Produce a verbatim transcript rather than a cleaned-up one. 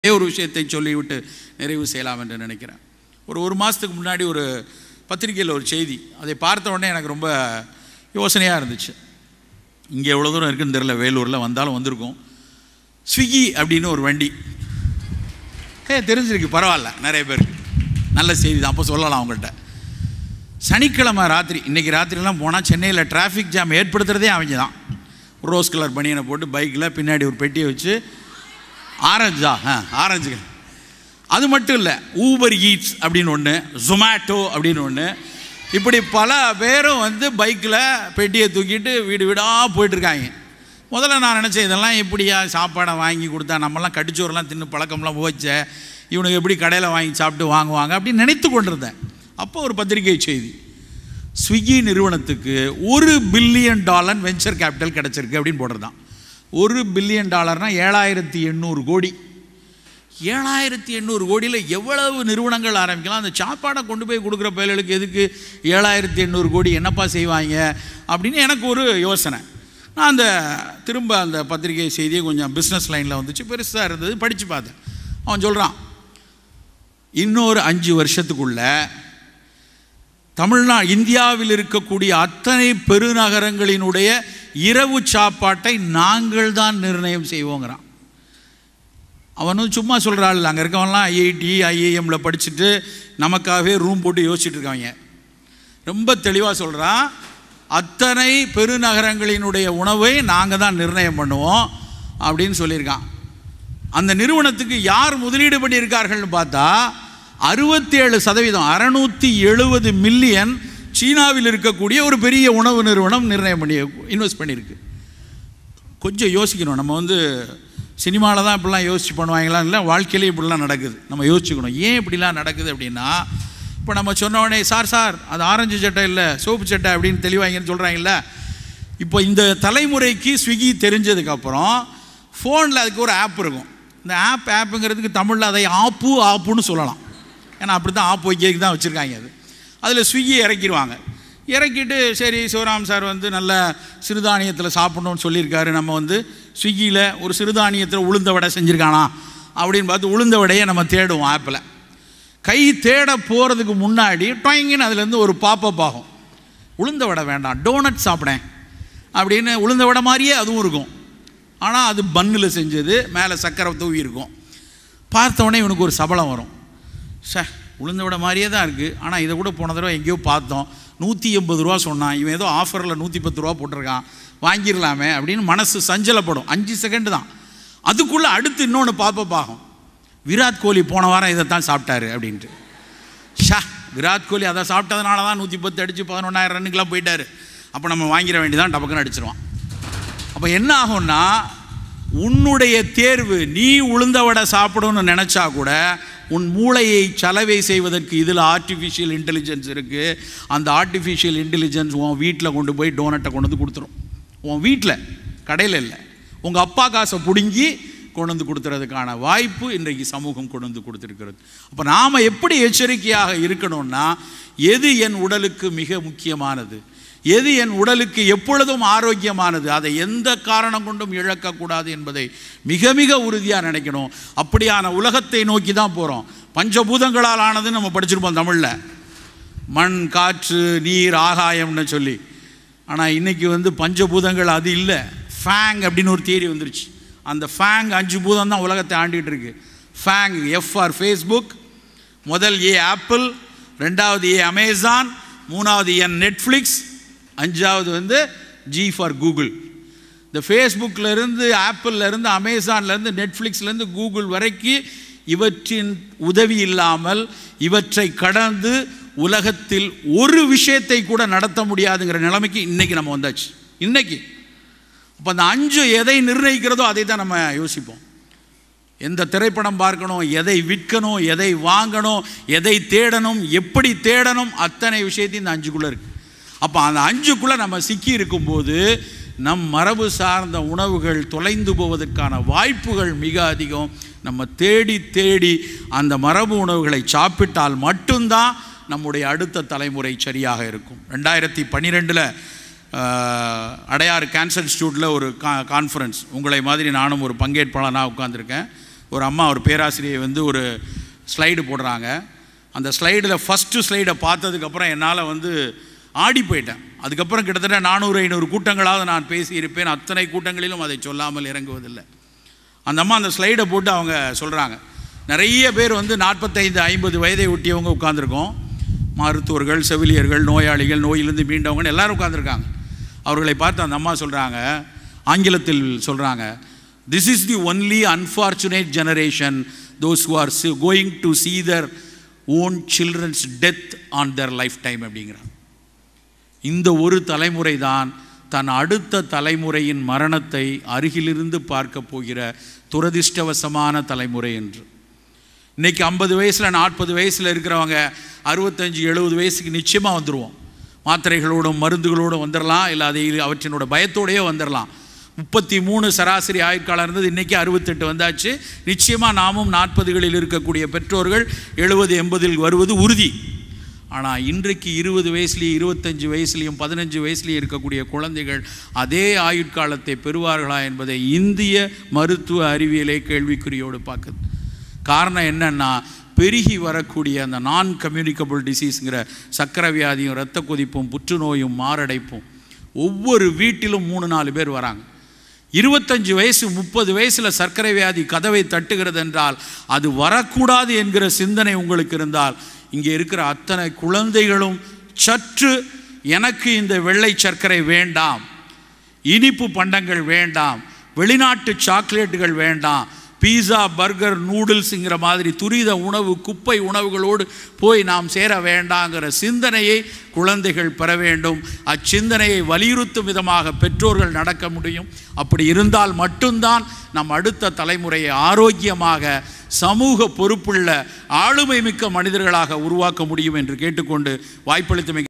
ஒரு விஷயத்தை சொல்லிவிட்டு நிறைவு செய்யலாம் என்று நினைக்கிறேன். ஒரு ஒரு மாதத்துக்கு முன்னாடி ஒரு பத்திரிகையில் ஒரு செய்தி, அதை பார்த்த உடனே எனக்கு ரொம்ப யோசனையாக இருந்துச்சு. இங்கே எவ்வளோ தூரம் இருக்குன்னு தெரியல, வேலூரில் வந்தாலும் வந்திருக்கும். ஸ்விக்கி அப்படின்னு ஒரு வண்டி ஏ தெரிஞ்சிருக்கு, பரவாயில்ல, நிறைய பேருக்கு நல்ல செய்தி தான். அப்போ சொல்லலாம் அவங்கள்ட்ட. சனிக்கிழமை ராத்திரி, இன்றைக்கி ராத்திரிலாம் போனால் சென்னையில் டிராஃபிக் ஜாம் ஏற்படுத்துகிறதே அவங்க தான். ரோஸ் கலர் பனியனை போட்டு பைக்கில் பின்னாடி ஒரு பெட்டியை வச்சு, ஆரஞ்சா ஆ ஆரஞ்சு அது மட்டும் இல்லை, ஊபர் ஈட்ஸ் அப்படின்னு ஒன்று, ஜொமேட்டோ அப்படின்னு ஒன்று, இப்படி பல பேரும் வந்து பைக்கில் பெட்டியை தூக்கிட்டு வீடு வீடாக போயிட்டுருக்காங்க. முதல்ல நான் நினச்சேன், இதெல்லாம் எப்படியா சாப்பாடை வாங்கி கொடுத்தா, நம்மலாம் கடிச்சோரெலாம் தின்னு பழக்கம்லாம் போச்ச, இவனுக்கு எப்படி கடையில் வாங்கி சாப்பிட்டு வாங்குவாங்க அப்படின்னு நினைத்து கொண்டிருந்தேன். அப்போ ஒரு பத்திரிகை செய்தி, ஸ்விக்கி நிறுவனத்துக்கு ஒரு பில்லியன் டாலர் வெஞ்சர் கேபிட்டல் கிடச்சிருக்கு அப்படின்னு போடுறதான். ஒரு பில்லியன் டாலர்னால் ஏழாயிரத்தி எண்ணூறு கோடி. ஏழாயிரத்தி எண்ணூறு கோடியில் எவ்வளவு நிறுவனங்கள் ஆரம்பிக்கலாம். அந்த சாப்பாடை கொண்டு போய் கொடுக்குற பயல்களுக்கு எதுக்கு ஏழாயிரத்தி எண்ணூறு கோடி என்னப்பா செய்வாங்க அப்படின்னு எனக்கு ஒரு யோசனை. நான் அந்த திரும்ப அந்த பத்திரிகை செய்தியை கொஞ்சம் பிஸ்னஸ் லைனில் வந்துச்சு, பெருசாக இருந்தது, படித்து பார்த்தேன். அவன் சொல்கிறான், இன்னொரு அஞ்சு வருஷத்துக்குள்ள தமிழ்நா இந்தியாவில் இருக்கக்கூடிய அத்தனை பெருநகரங்களினுடைய இரவு சாப்பாட்டை நாங்கள் தான் நிர்ணயம் செய்வோங்கிறான். அவனும் சும்மா சொல்கிறாள், அங்கே இருக்கவன்லாம் ஐஐடி ஐஏஎம்மில் படிச்சுட்டு நமக்காகவே ரூம் போட்டு யோசிச்சுட்டு இருக்காங்க. ரொம்ப தெளிவாக சொல்கிறான், அத்தனை பெருநகரங்களினுடைய உணவை நாங்கள் தான் நிர்ணயம் பண்ணுவோம் அப்படின்னு சொல்லியிருக்கான். அந்த நிறுவனத்துக்கு யார் முதலீடு பண்ணியிருக்கார்கள்னு பார்த்தா அறுபத்தி ஏழு சதவீதம் அறுநூற்றி எழுபது மில்லியன் சீனாவில் இருக்கக்கூடிய ஒரு பெரிய உணவு நிறுவனம் நிர்ணயம் பண்ணி இன்வெஸ்ட் பண்ணியிருக்கு. கொஞ்சம் யோசிக்கணும். நம்ம வந்து சினிமாவில் தான் இப்படிலாம் யோசிச்சு பண்ணுவாங்களா, இல்லை வாழ்க்கையிலே இப்படிலாம் நடக்குது. நம்ம யோசிச்சுக்கணும் ஏன் இப்படிலாம் நடக்குது அப்படின்னா, இப்போ நம்ம சொன்னோடனே சார் சார் அது ஆரஞ்சு சட்டை இல்லை சோப்பு சட்டை அப்படின்னு தெளிவாங்கன்னு சொல்கிறாங்கல்ல. இப்போ இந்த தலைமுறைக்கு ஸ்விக்கி தெரிஞ்சதுக்கப்புறம் ஃபோனில் அதுக்கு ஒரு ஆப் இருக்கும். இந்த ஆப் ஆப்புங்கிறதுக்கு தமிழில் அதை ஆப்பு ஆப்புன்னு சொல்லலாம். ஏன்னா அப்படி தான் ஆப்பு வைக்கிறதுக்கு தான் வச்சுருக்காங்க. அது அதில் ஸ்விக்கி இறக்கிடுவாங்க. இறக்கிட்டு சரி சிவராம் சார் வந்து நல்ல சிறுதானியத்தில் சாப்பிட்ணுன்னு சொல்லியிருக்காரு, நம்ம வந்து ஸ்விக்கியில் ஒரு சிறுதானியத்தில் உளுந்த வடை செஞ்சுருக்கானா அப்படின்னு பார்த்து உளுந்த வடையை நம்ம தேடுவோம். ஆப்பில் கை தேட போகிறதுக்கு முன்னாடி டொயங்கின்னு அதுலேருந்து ஒரு பாப்பப் ஆகும், உளுந்த வடை வேண்டாம் டோனட் சாப்பிடேன் அப்படின்னு. உளுந்த வடை மாதிரியே அதுவும் இருக்கும், ஆனால் அது பன்னில் செஞ்சது, மேலே சக்கரை தூவி இருக்கும். பார்த்தோடனே இவனுக்கு ஒரு சபலம் வரும், சே உளுந்த வடை மாதிரியே தான் இருக்குது, ஆனால் இதை கூட போன தடவை எங்கேயோ பார்த்தோம், நூற்றி எண்பது ரூபா சொன்னான், இவன் ஏதோ ஆஃபரில் நூற்றி பத்து ரூபா போட்டிருக்கான், வாங்கிடலாமே அப்படின்னு மனசு சஞ்சலப்படும். அஞ்சு செகண்டு தான். அதுக்குள்ளே அடுத்து இன்னொன்று பாப்பப் ஆகும், விராட் கோலி போன வாரம் இதை தான் சாப்பிட்டாரு அப்படின்ட்டு. ஷா விராட் கோலி அதை சாப்பிட்டதுனால தான் நூற்றி பத்து அடித்து பதினொன்றாயிரம் ரன்னுக்கெலாம் போயிட்டார், அப்போ நம்ம வாங்கிட வேண்டியதான், டபக்குன்னு அடிச்சிருவான். அப்போ என்ன ஆகும்னா, உன்னுடைய தேர்வு நீ உளுந்த வடை சாப்பிடணும்னு நினச்சா கூட உன் மூளையை சலவை செய்வதற்கு இதில் ஆர்டிஃபிஷியல் இன்டெலிஜென்ஸ் இருக்குது. அந்த ஆர்டிஃபிஷியல் இன்டெலிஜென்ஸ் உன் வீட்டில் கொண்டு போய் டோனட்டை கொண்டு வந்து கொடுத்துரும். உன் வீட்டில், கடையில் இல்லை, உங்கள் அப்பா காசை பிடுங்கி கொண்டு வந்து கொடுத்துறதுக்கான வாய்ப்பு இன்றைக்கு சமூகம் கொண்டு வந்து கொடுத்துருக்கிறது. அப்போ நாம் எப்படி எச்சரிக்கையாக இருக்கணும்னா, எது என் உடலுக்கு மிக முக்கியமானது, எது என் உடலுக்கு எப்பொழுதும் ஆரோக்கியமானது, அதை எந்த காரணம் கொண்டும் இழக்கக்கூடாது என்பதை மிக மிக உறுதியாக நினைக்கணும். அப்படியான உலகத்தை நோக்கி தான் போகிறோம். பஞ்சபூதங்களால் ஆனதுன்னு நம்ம படிச்சிருப்போம் தமிழில், மண் காற்று நீர் ஆகாயம்னு சொல்லி. ஆனால் இன்றைக்கி வந்து பஞ்சபூதங்கள் அது இல்லை, ஃபேங் அப்படின்னு ஒரு தியரி வந்துருச்சு. அந்த ஃபேங் அஞ்சு பூதம் தான் உலகத்தை ஆண்டிகிட்டு இருக்கு. ஃபேங், எஃப் ஃபார் ஃபேஸ்புக், முதல் ஏ ஆப்பிள், ரெண்டாவது ஏ அமேசான், மூணாவது என் நெட்ஃப்ளிக்ஸ், அஞ்சாவது வந்து ஜி ஃபார் கூகுள். இந்த ஃபேஸ்புக்கிலேருந்து ஆப்பிள்லேருந்து அமேசான்லேருந்து நெட்ஃப்ளிக்ஸ்லேருந்து கூகுள் வரைக்கும் இவற்றின் உதவி இல்லாமல், இவற்றை கடந்து உலகத்தில் ஒரு விஷயத்தை கூட நடத்த முடியாதுங்கிற நிலைமைக்கு இன்றைக்கி நம்ம வந்தாச்சு. இன்றைக்கி இப்போ அந்த அஞ்சு எதை நிர்ணயிக்கிறதோ அதை தான் நம்ம யோசிப்போம். எந்த திரைப்படம் பார்க்கணும், எதை விற்கணும், எதை வாங்கணும், எதை தேடணும், எப்படி தேடணும், அத்தனை விஷயத்தையும் இந்த அஞ்சுக்குள்ளே இருக்குது. அப்போ அந்த அஞ்சுக்குள்ளே நம்ம சிக்கி இருக்கும்போது நம் மரபு சார்ந்த உணவுகள் தொலைந்து போவதற்கான வாய்ப்புகள் மிக அதிகம். நம்ம தேடி தேடி அந்த மரபு உணவுகளை சாப்பிட்டால் மட்டும்தான் நம்முடைய அடுத்த தலைமுறை சரியாக இருக்கும். ரெண்டாயிரத்தி பன்னிரெண்டில் அடையாறு கேன்சர் இன்ஸ்டியூட்டில் ஒரு கா கான்ஃபரன்ஸ் உங்களை மாதிரி நானும் ஒரு பங்கேற்பாளனாக உட்கார்ந்துருக்கேன். ஒரு அம்மா ஒரு பேராசிரியை வந்து ஒரு ஸ்லைடு போடுறாங்க. அந்த ஸ்லைடில் ஃபஸ்ட்டு ஸ்லைடை பார்த்ததுக்கப்புறம் என்னால் வந்து ஆடி போயிட்டேன். அதுக்கப்புறம் கிட்டத்தட்ட நானூறு ஐநூறு கூட்டங்களாவது நான் பேசியிருப்பேன். அத்தனை கூட்டங்களிலும் அதை சொல்லாமல் இறங்குவதில்லை. அந்த அம்மா அந்த ஸ்லைடை போட்டு அவங்க சொல்கிறாங்க, நிறைய பேர் வந்து நாற்பத்தைந்து ஐம்பது வயதை ஒட்டியவங்க உட்காந்துருக்கோம். மருத்துவர்கள், செவிலியர்கள், நோயாளிகள், நோயிலிருந்து மீண்டவங்கன்னு எல்லோரும் உட்காந்துருக்காங்க. அவர்களை பார்த்து அந்த அம்மா சொல்கிறாங்க, ஆங்கிலத்தில் சொல்கிறாங்க, this is the only unfortunate generation those who are going to see their own children's death on their lifetime அப்படிங்கிறாங்க. இந்த ஒரு தலைமுறை தான் தன் அடுத்த தலைமுறையின் மரணத்தை அருகிலிருந்து பார்க்க போகிற துரதிர்ஷ்டவசமான தலைமுறை என்று. இன்றைக்கி ஐம்பது வயசில் நாற்பது வயசில் இருக்கிறவங்க அறுபத்தஞ்சு எழுபது வயசுக்கு நிச்சயமாக வந்துடுவோம். மாத்திரைகளோடும் மருந்துகளோடும் வந்துடலாம், இல்லை அதை அவற்றினோட பயத்தோடையே வந்துடலாம். முப்பத்தி மூணு சராசரி ஆயுட்காலம் இருந்தது, இன்றைக்கி அறுபத்தெட்டு வந்தாச்சு. நிச்சயமாக நாமும் நாற்பதுகளில் இருக்கக்கூடிய பெற்றோர்கள் எழுபது எண்பதில் வருவது உறுதி. ஆனால் இன்றைக்கு இருபது வயசுலேயும் இருபத்தஞ்சி வயசுலேயும் பதினஞ்சு வயசுலேயும் இருக்கக்கூடிய குழந்தைகள் அதே ஆயுட்காலத்தை பெறுவார்களா என்பதை இந்திய மருத்துவ அறிவியலை கேள்விக்குறியோடு பார்க்குது. காரணம் என்னென்னா, பெருகி வரக்கூடிய அந்த நான் கம்யூனிகபிள் டிசீஸுங்கிற சக்கரை வியாதியும் இரத்த கொதிப்பும் புற்றுநோயும் மாரடைப்பும் ஒவ்வொரு வீட்டிலும் மூணு நாலு பேர் வராங்க. இருபத்தஞ்சு வயசு முப்பது வயசில் சர்க்கரை வியாதி கதவை தட்டுகிறது என்றால் அது வரக்கூடாது என்கிற சிந்தனை உங்களுக்கு இருந்தால், இங்கே இருக்கிற அத்தனை குழந்தைகளும் சற்று எனக்கு இந்த வெள்ளை சர்க்கரை வேண்டாம், இனிப்பு பண்டங்கள் வேண்டாம், வெளிநாட்டு சாக்லேட்டுகள் வேண்டாம், பீஸா பர்கர் நூடுல்ஸுங்கிற மாதிரி துரித உணவு குப்பை உணவுகளோடு போய் நாம் சேர வேண்டாங்கிற சிந்தனையை குழந்தைகள் பெற வேண்டும். அச்சிந்தனையை வலியுறுத்தும் விதமாக பெற்றோர்கள் நடக்க முடியும். அப்படி இருந்தால் மட்டும்தான் நம் அடுத்த தலைமுறையை ஆரோக்கியமாக சமூக பொறுப்புள்ள ஆளுமை மிக்க மனிதர்களாக உருவாக்க முடியும் என்று கேட்டுக்கொண்டு வாய்ப்பளித்தமை